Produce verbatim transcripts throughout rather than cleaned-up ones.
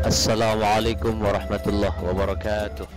Assalamualaikum warahmatullahi wabarakatuh.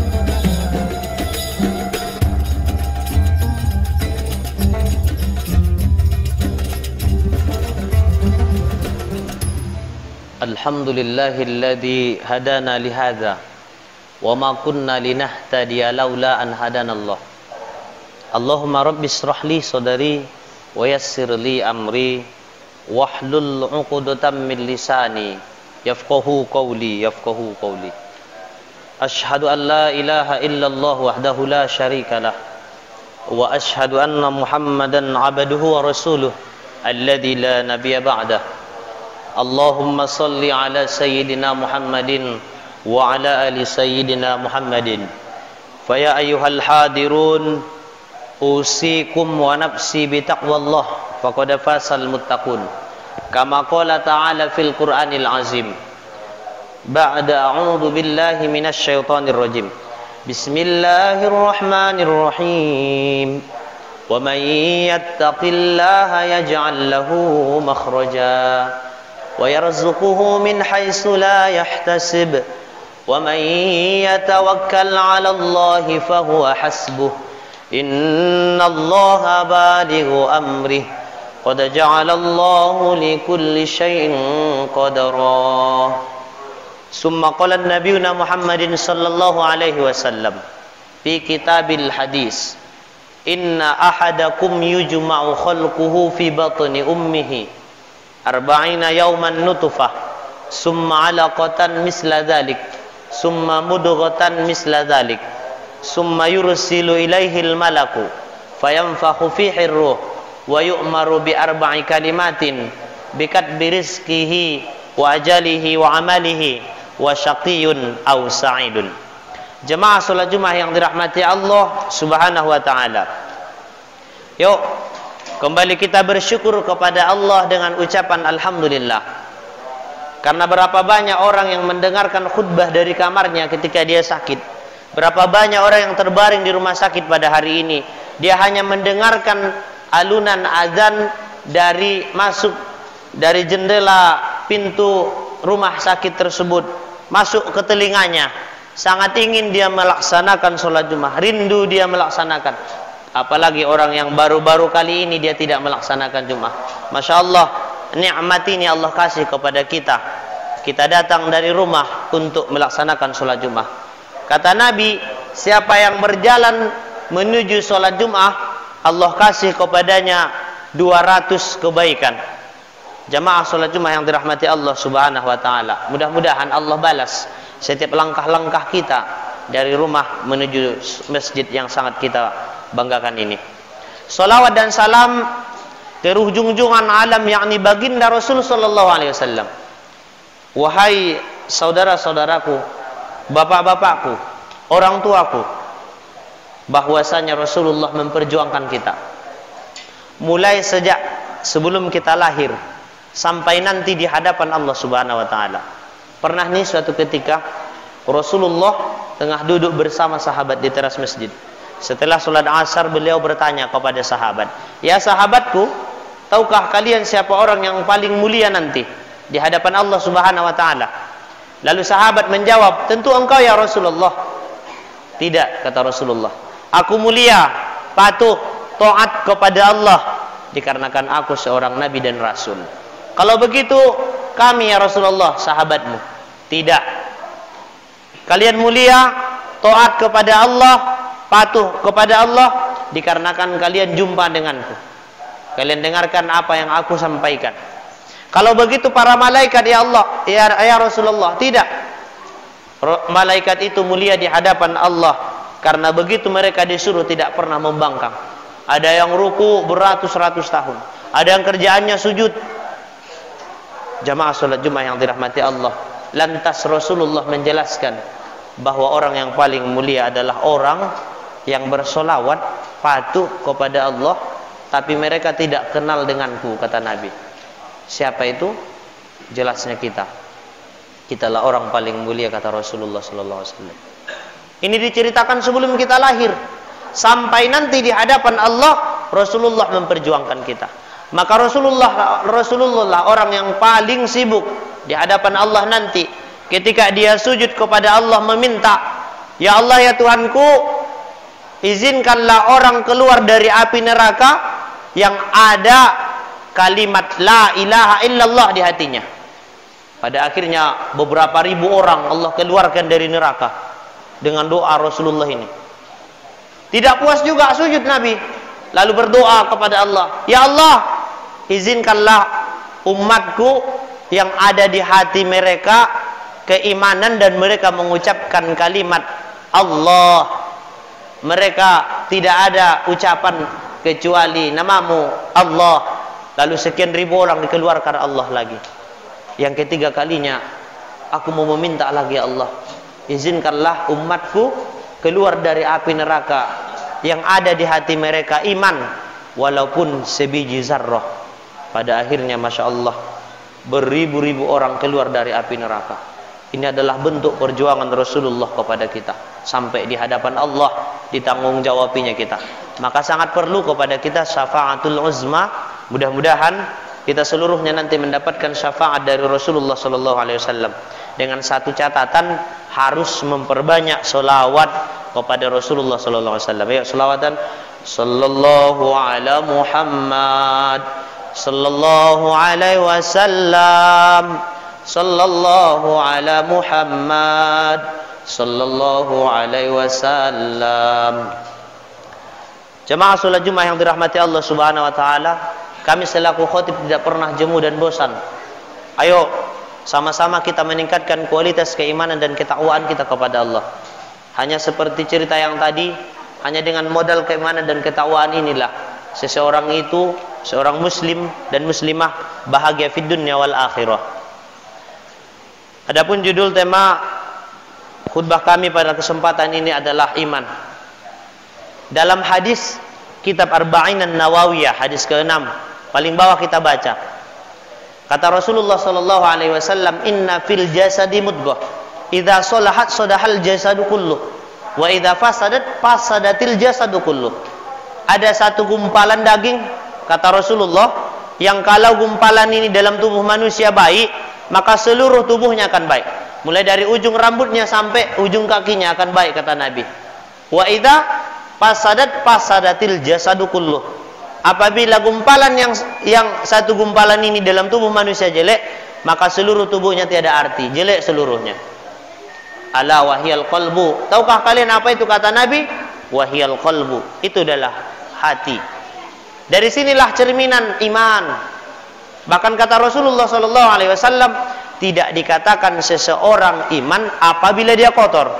Alhamdulillahilladzi hadana lihadza wa ma kunna linahtadiya laula an hadanallah. Allahumma rabbi shrah li sadri wa yassir li amri wahlul 'uqdatam min lisani yafqahu qawli yafqahu qawli. Asyhadu an la ilaha illallah wahdahu la syarika lah wa asyhadu anna Muhammadan 'abduhu wa rasuluh alladzi la nabiyya ba'dah. Allahumma salli ala sayyidina Muhammadin wa ala ali sayyidina Muhammadin. Fa ya ayyuhal hadirun usikum wa nafsi bi taqwallah faqad fasal muttaqun. Kama qala ta'ala fil Qur'anil azim. Ba'da a'udzu billahi minasy syaithanir rajim. Bismillahirrahmanirrahim. Wa may yattaqillaha yaj'al lahu makhraja wa yarzuquhu min haitsu la yahtasib. Wa may yatawakkal 'ala Allahi fahuwa hasbuh. Innallaha balighu amrihi qad ja'alallahu likulli syai'in qadara. Summa qala nabiyuna Muhammadin sallallahu alaihi wasallam fi kitabil hadis, inna ahadakum yujma'u khalquhu fi batni ummihi arba'ina yawman nutfah summa 'alaqatan misla dhalik summa mudghatan misla dhalik summa yursilu ilaihil malaku fayanfakhu fihi ruh wa yu'maru bi arba'i kalimatin bikatbi rizqihi wa ajalihi wa amalihi wa syaqiyun aw sa'idun. Jemaah salat Jumat yang dirahmati Allah Subhanahu wa taala. Yuk, kembali kita bersyukur kepada Allah dengan ucapan alhamdulillah. Karena berapa banyak orang yang mendengarkan khutbah dari kamarnya ketika dia sakit. Berapa banyak orang yang terbaring di rumah sakit pada hari ini. Dia hanya mendengarkan alunan azan dari masuk dari jendela pintu rumah sakit tersebut masuk ke telinganya. Sangat ingin dia melaksanakan sholat Jumat, rindu dia melaksanakan. Apalagi orang yang baru-baru kali ini dia tidak melaksanakan Jumat. Masya Allah, nikmat ini Allah kasih kepada kita. Kita datang dari rumah untuk melaksanakan sholat Jumat. Kata Nabi, siapa yang berjalan menuju sholat Jumat, Allah kasih kepadanya dua ratus kebaikan. Jamaah salat Jumat yang dirahmati Allah Subhanahu wa taala. Mudah-mudahan Allah balas setiap langkah-langkah kita dari rumah menuju masjid yang sangat kita banggakan ini. Salawat dan salam terujung-jungan alam yakni baginda Rasul sallallahu alaihi wasallam. Wahai saudara-saudaraku, bapak-bapakku, orang tuaku, bahwasanya Rasulullah memperjuangkan kita mulai sejak sebelum kita lahir sampai nanti di hadapan Allah Subhanahu wa taala. Pernah nih suatu ketika Rasulullah tengah duduk bersama sahabat di teras masjid. Setelah sholat asar beliau bertanya kepada sahabat, "Ya sahabatku, tahukah kalian siapa orang yang paling mulia nanti di hadapan Allah Subhanahu wa taala?" Lalu sahabat menjawab, "Tentu engkau ya Rasulullah." "Tidak," kata Rasulullah. "Aku mulia, patuh, taat kepada Allah dikarenakan aku seorang nabi dan rasul." "Kalau begitu kami ya Rasulullah sahabatmu." "Tidak. Kalian mulia, taat kepada Allah, patuh kepada Allah dikarenakan kalian jumpa denganku. Kalian dengarkan apa yang aku sampaikan." "Kalau begitu para malaikat ya Allah, ya, ya Rasulullah." "Tidak. Malaikat itu mulia di hadapan Allah karena begitu mereka disuruh tidak pernah membangkang. Ada yang ruku beratus-ratus tahun, ada yang kerjaannya sujud." Jamaah salat Jumat yang dirahmati Allah, lantas Rasulullah menjelaskan bahwa orang yang paling mulia adalah orang yang bersolawat, patuh kepada Allah, tapi mereka tidak kenal denganku, kata Nabi. Siapa itu? Jelasnya kita. Kitalah orang paling mulia, kata Rasulullah sallallahu alaihi wasallam. Ini diceritakan sebelum kita lahir. Sampai nanti di hadapan Allah, Rasulullah memperjuangkan kita. Maka Rasulullah Rasulullah orang yang paling sibuk di hadapan Allah nanti ketika dia sujud kepada Allah meminta, ya Allah ya Tuhanku, izinkanlah orang keluar dari api neraka yang ada kalimat la ilaha illallah di hatinya. Pada akhirnya beberapa ribu orang Allah keluarkan dari neraka dengan doa Rasulullah ini. Tidak puas juga sujud Nabi, lalu berdoa kepada Allah, ya Allah, izinkanlah umatku yang ada di hati mereka keimanan dan mereka mengucapkan kalimat Allah. Mereka tidak ada ucapan kecuali namamu Allah. Lalu sekian ribu orang dikeluarkan Allah lagi. Yang ketiga kalinya, aku mau meminta lagi ya Allah, izinkanlah umatku keluar dari api neraka yang ada di hati mereka iman walaupun sebiji zarrah. Pada akhirnya Masya Allah, beribu-ribu orang keluar dari api neraka. Ini adalah bentuk perjuangan Rasulullah kepada kita. Sampai di hadapan Allah ditanggung jawabinya kita. Maka sangat perlu kepada kita syafaatul uzma. Mudah-mudahan kita seluruhnya nanti mendapatkan syafaat dari Rasulullah Sallallahu Alaihi Wasallam. Dengan satu catatan, harus memperbanyak solawat kepada Rasulullah Sallallahu Alaihi Wasallam. Ya, solawatan. Sallallahu ala Muhammad, Sallallahu Alaihi Wasallam, Sallallahu ala Muhammad, Sallallahu Alaihi Wasallam. Jemaah salat Jumat yang dirahmati Allah Subhanahu Wa Taala, kami selaku khotib tidak pernah jemu dan bosan. Ayo sama-sama kita meningkatkan kualitas keimanan dan ketakwaan kita kepada Allah. Hanya seperti cerita yang tadi, hanya dengan modal keimanan dan ketakwaan inilah seseorang itu, seorang muslim dan muslimah bahagia fid dunya wal akhirah. Adapun judul tema khutbah kami pada kesempatan ini adalah iman. Dalam hadis kitab Arba'in An-Nawawiyah, hadis keenam, paling bawah kita baca. Kata Rasulullah sallallahu alaihi wasallam, "Inna fil jasadi mudghah, idza salahat sadahal jasadu kullu, wa idza fasadat fasadatil jasadu kullu." Ada satu gumpalan daging, kata Rasulullah, yang kalau gumpalan ini dalam tubuh manusia baik, maka seluruh tubuhnya akan baik. Mulai dari ujung rambutnya sampai ujung kakinya akan baik, kata Nabi. Wa idza fasadat fasadatil jasadu kullu. Apabila gumpalan yang yang satu gumpalan ini dalam tubuh manusia jelek, maka seluruh tubuhnya tiada arti, jelek seluruhnya. Ala wahiyal qalbu. Tahukah kalian apa itu kata Nabi? Wahiyal qalbu. Itu adalah hati. Dari sinilah cerminan iman. Bahkan kata Rasulullah sallallahu alaihi wasallam, tidak dikatakan seseorang iman apabila dia kotor.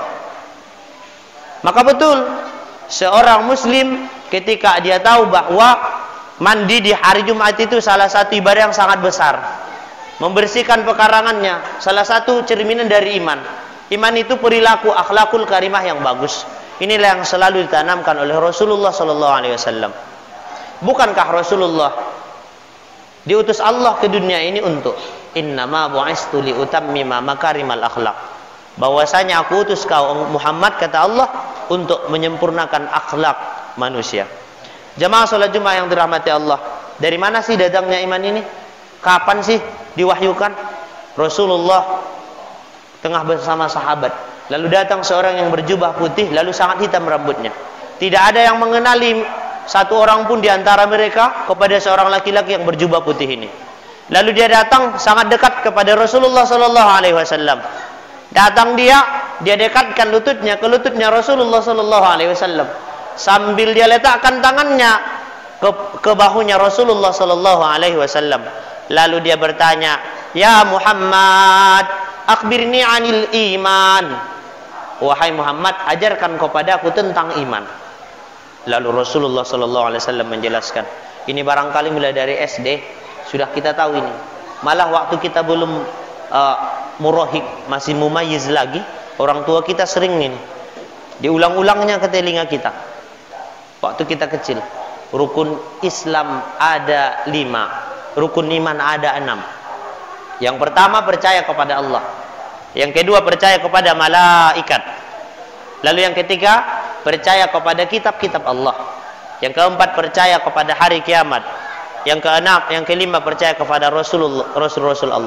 Maka betul, seorang muslim ketika dia tahu bahwa mandi di hari Jumat itu salah satu ibadah yang sangat besar, membersihkan pekarangannya salah satu cerminan dari iman. Iman itu perilaku akhlakul karimah yang bagus. Inilah yang selalu ditanamkan oleh Rasulullah sallallahu alaihi wasallam. Bukankah Rasulullah diutus Allah ke dunia ini untuk innama bu'istu li utammima makarimal akhlak, bahwasanya aku utus kau Muhammad, kata Allah, untuk menyempurnakan akhlak manusia. Jemaah salat Jumat yang dirahmati Allah, dari mana sih datangnya iman ini? Kapan sih diwahyukan? Rasulullah tengah bersama sahabat, lalu datang seorang yang berjubah putih, lalu sangat hitam rambutnya. Tidak ada yang mengenali satu orang pun di antara mereka kepada seorang laki-laki yang berjubah putih ini. Lalu dia datang sangat dekat kepada Rasulullah sallallahu alaihi wasallam. Datang dia, dia dekatkan lututnya ke lututnya Rasulullah sallallahu alaihi wasallam. Sambil dia letakkan tangannya ke, ke bahunya Rasulullah sallallahu alaihi wasallam. Lalu dia bertanya, "Ya Muhammad, akhbirni 'anil iman." Wahai Muhammad, ajarkan kepadaku tentang iman. Lalu Rasulullah sallallahu alaihi wasallam menjelaskan. Ini barangkali mulai dari S D sudah kita tahu ini. Malah waktu kita belum uh, murahik, masih mumayyiz lagi, orang tua kita sering ini diulang-ulangnya ke telinga kita waktu kita kecil. Rukun Islam ada lima, rukun iman ada enam. Yang pertama percaya kepada Allah, yang kedua percaya kepada malaikat, lalu yang ketiga percaya kepada kitab-kitab Allah, yang keempat percaya kepada hari kiamat, yang keenam, yang kelima percaya kepada Rasulullah, Rasul-Rasul Allah.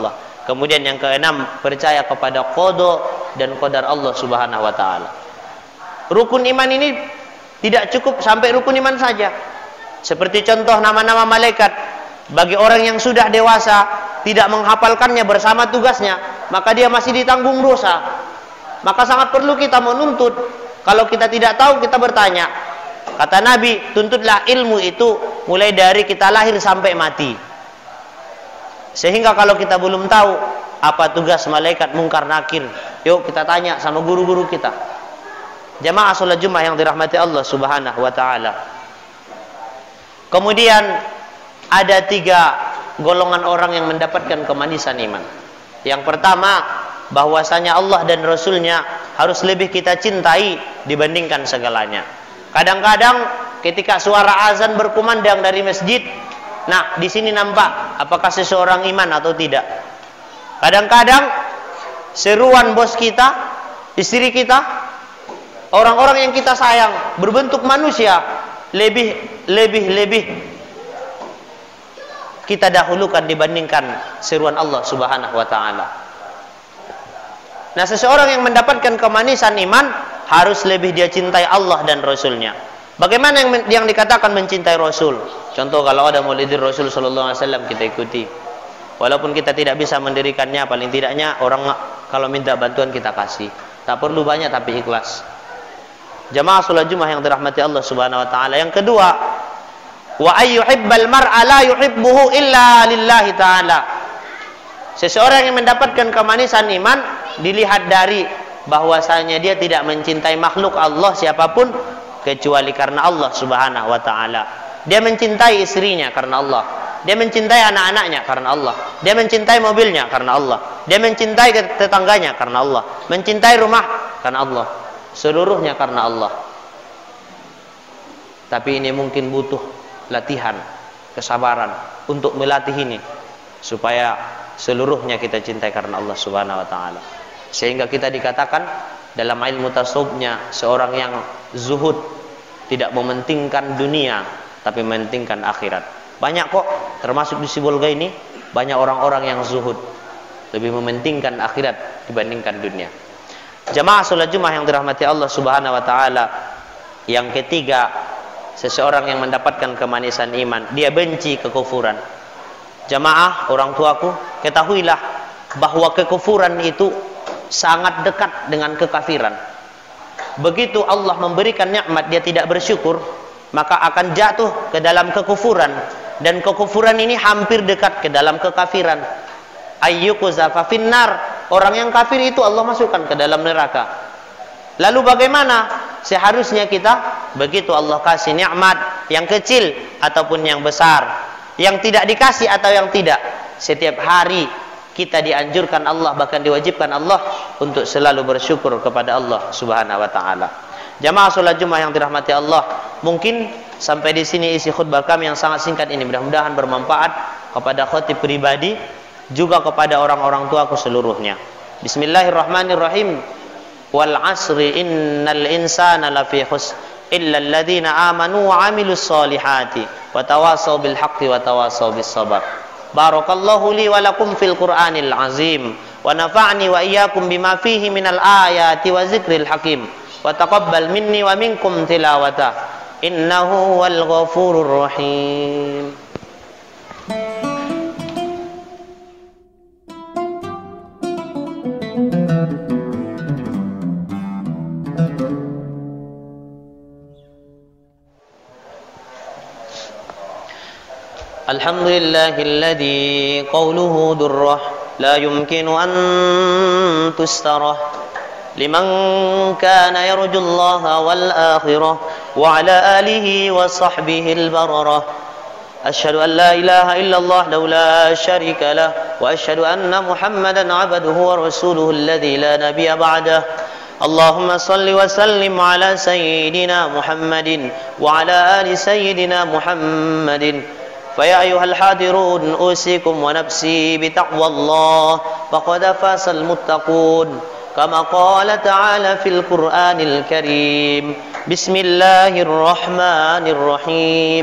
Kemudian yang keenam, percaya kepada qada dan qadar Allah Subhanahu wa taala. Rukun iman ini tidak cukup sampai rukun iman saja. Seperti contoh nama-nama malaikat, bagi orang yang sudah dewasa tidak menghafalkannya bersama tugasnya, maka dia masih ditanggung dosa. Maka sangat perlu kita menuntut. Kalau kita tidak tahu, kita bertanya. Kata Nabi, tuntutlah ilmu itu mulai dari kita lahir sampai mati. Sehingga kalau kita belum tahu apa tugas malaikat mungkar nakir, yuk kita tanya sama guru-guru kita. Jamaah salat Jumat yang dirahmati Allah Subhanahu wa taala. Kemudian ada tiga golongan orang yang mendapatkan kemanisan iman. Yang pertama, bahwasanya Allah dan Rasulnya harus lebih kita cintai dibandingkan segalanya. Kadang-kadang ketika suara azan berkumandang dari masjid, nah di sini nampak apakah seseorang iman atau tidak. Kadang-kadang seruan bos kita, istri kita, orang-orang yang kita sayang berbentuk manusia, lebih lebih lebih kita dahulukan dibandingkan seruan Allah Subhanahu wa taala. Nah, seseorang yang mendapatkan kemanisan iman harus lebih dia cintai Allah dan Rasulnya. Bagaimana yang, yang dikatakan mencintai Rasul? Contoh, kalau ada maulid Rasul sallallahu alaihi wasallam kita ikuti. Walaupun kita tidak bisa mendirikannya, paling tidaknya orang kalau minta bantuan kita kasih. Tak perlu banyak tapi ikhlas. Jamaah salat Jumat yang dirahmati Allah Subhanahu wa taala. Yang kedua, wa ayyuhibbal mar'a la yuhibbuhu illa lillahi ta'ala. Seseorang yang mendapatkan kemanisan iman dilihat dari bahwasanya dia tidak mencintai makhluk Allah siapapun kecuali karena Allah Subhanahu wa taala. Dia mencintai istrinya karena Allah. Dia mencintai anak-anaknya karena Allah. Dia mencintai mobilnya karena Allah. Dia mencintai tetangganya karena Allah. Mencintai rumah karena Allah. Seluruhnya karena Allah. Tapi ini mungkin butuh latihan, kesabaran untuk melatih ini supaya seluruhnya kita cintai karena Allah Subhanahu wa taala. Sehingga kita dikatakan dalam ilmu tasawufnya seorang yang zuhud, tidak mementingkan dunia tapi mementingkan akhirat. Banyak kok termasuk di Sibolga ini banyak orang-orang yang zuhud, lebih mementingkan akhirat dibandingkan dunia. Jamaah salat Jumat yang dirahmati Allah Subhanahu wa taala. Yang ketiga, seseorang yang mendapatkan kemanisan iman, dia benci kekufuran. Jamaah, orang tuaku, ketahuilah bahwa kekufuran itu sangat dekat dengan kekafiran. Begitu Allah memberikan nikmat dia tidak bersyukur, maka akan jatuh ke dalam kekufuran, dan kekufuran ini hampir dekat ke dalam kekafiran. Ayyukuzafa finnar, orang yang kafir itu Allah masukkan ke dalam neraka. Lalu bagaimana? Seharusnya kita begitu Allah kasih nikmat yang kecil ataupun yang besar, yang tidak dikasih atau yang tidak, setiap hari kita dianjurkan Allah, bahkan diwajibkan Allah untuk selalu bersyukur kepada Allah Subhanahu wa taala. Jamaah salat Jumat yang dirahmati Allah, mungkin sampai di sini isi khutbah kami yang sangat singkat ini, mudah-mudahan bermanfaat kepada khatib pribadi juga kepada orang-orang tuaku seluruhnya. Bismillahirrahmanirrahim. Wal asri innal insana lafi khusr illa alladhina amanu wa amilus solihati wa tawasaw bil haqqi wa tawasaw bis sabr. Barakallahu li wa lakum fil Qur'anil azim wa nafa'ni wa iyyakum bima fihi minal ayati wa zikril hakim wa taqabbal minni wa minkum tilawata innahu wal ghafurur rahim. الحمد لله الذي قوله دره لا يمكن أن تستره لمن كان يرجو الله والآخرة وعلى آله وصحبه البررة. أشهد أن لا إله إلا الله لو لا شريك له وأشهد أن محمدا عبده ورسوله الذي لا نبي بعده. اللهم صل وسلم على سيدنا محمد وعلى آل سيدنا محمد. فيا أيها الحاضرون أوصيكم ونفسي بتقوى الله فقد فاز المتقون كما قال تعالى في القرآن الكريم. بسم الله الرحمن الرحيم.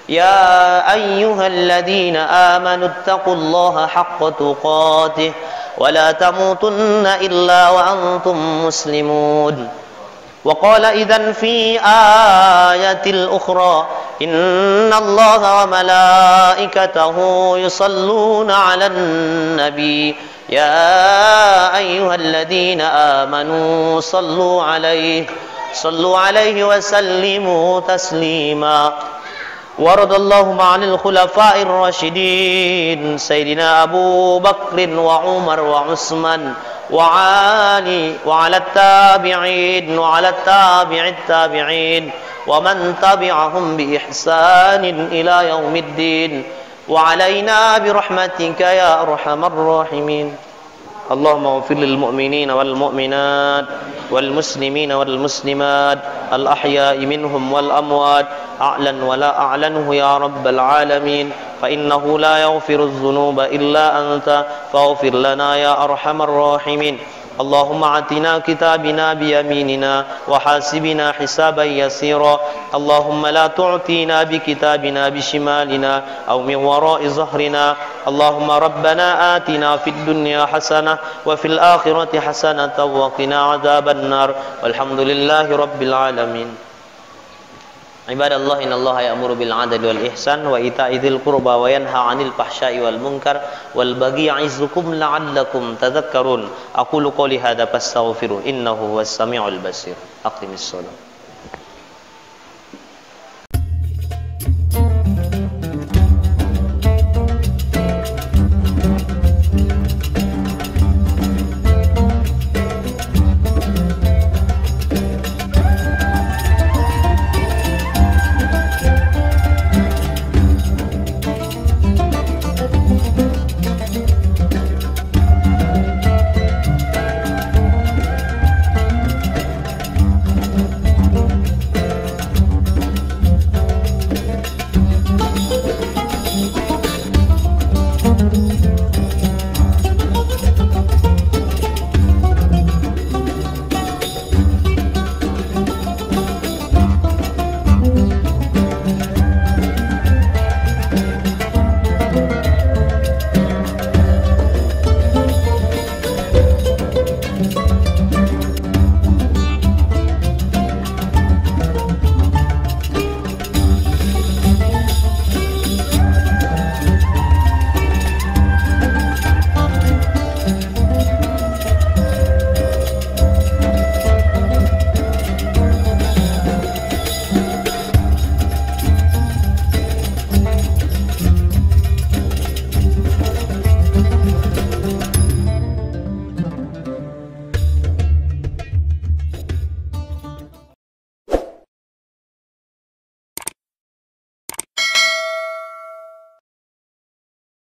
يا أيها الذين آمنوا اتقوا الله حق تقاته ولا تموتن إلا وأنتم مسلمون وقال إذن في آية الأخرى إن الله وملائكته يصلون على النبي يا أيها الذين آمنوا صلوا عليه صلوا عليه وسلموا تسليما ورضي اللهم عن الخلفاء الراشدين سيدنا أبو بكر وعمر وعثمان وعلي وعلى التابعين وعلى التابع التابعين ومن تبعهم بإحسان إلى يوم الدين وعلينا برحمتك يا أرحم الراحمين اللهم اغفر للمؤمنين والمؤمنات والمسلمين والمسلمات الأحياء منهم والأموات أعلن ولا أعلنه يا رب العالمين فإنه لا يغفر الذنوب إلا أنت فاغفر لنا يا أرحم الراحمين اللهم آتنا كتابنا بيميننا وحاسبنا حسابا يسيرا اللهم لا تعطينا بكتابنا بشمالنا أو من وراء ظهرنا اللهم ربنا آتنا في الدنيا حسنة وفي الآخرة حسنة وقنا عذاب النار والحمد لله رب العالمين Ibadallah innallaha ya'muru bil 'adli wal ihsan wa ita'i dzil qurba wa yanha 'anil fahsya'i wal munkar wal baghi ya'izukum la'allakum tadhakkarun aqulu qouli hadza fastaghfiru innahu huwas samiul basir aqimis shalah